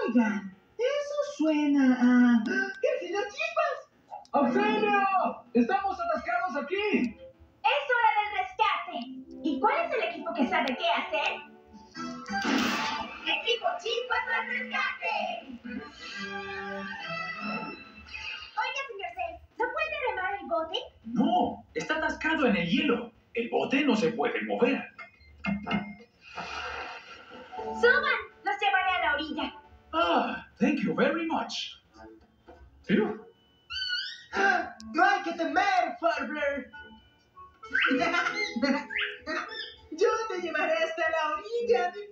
Oigan, eso suena a... ¡El señor Chispas! ¡Auxilio! ¡Estamos atascados aquí! ¡Es hora del rescate! ¿Y cuál es el equipo que sabe qué hacer? ¡Equipo Chispas al rescate! Oiga, señor Cell, ¿no puede remar el bote? No, está atascado en el hielo. El bote no se puede mover. ¡Suban! ¡Los llevaré a la orilla! Ah, thank you very much. Phew. ¡No hay que temer, Farbler! Yo te llevaré hasta la orilla,